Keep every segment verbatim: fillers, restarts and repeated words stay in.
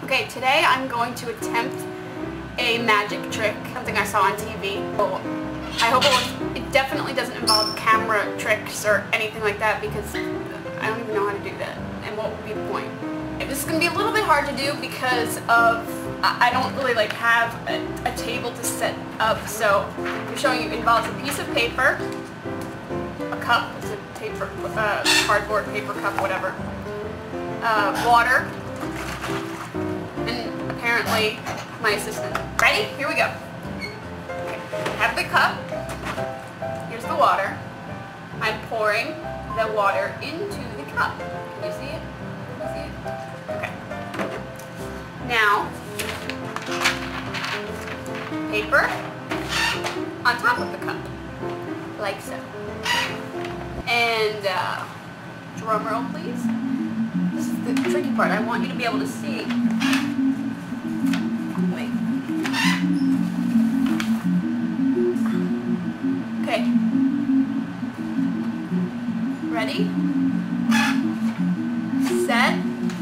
Okay, today I'm going to attempt a magic trick, something I saw on T V. So I hope it, was, it definitely doesn't involve camera tricks or anything like that, because I don't even know how to do that, and what would be the point? This is going to be a little bit hard to do because of I don't really like have a, a table to set up, so I'm showing you it involves a piece of paper, a cup, it's a paper, uh, cardboard paper cup, whatever, uh, water, and apparently my assistant. Ready? Here we go. Okay. Have the cup. Here's the water. I'm pouring the water into the cup. Can you see it? Can you see it? Okay. Now, paper on top of the cup, like so. And uh, drum roll, please. This is the tricky part. I want you to be able to see. Wait. Okay. Ready? Set.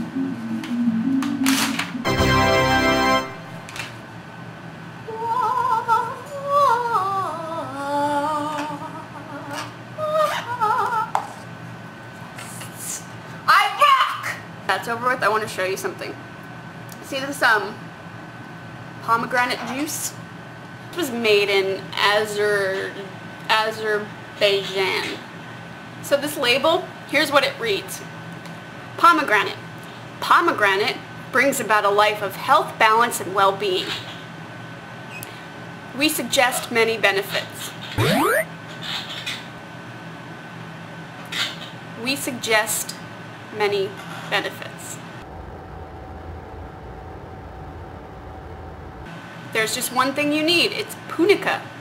That's over with. I want to show you something. See this um pomegranate juice? It was made in Azer Azerbaijan. So this label, here's what it reads. Pomegranate. Pomegranate brings about a life of health, balance, and well-being. We suggest many benefits. We suggest many benefits. There's just one thing you need. It's punica.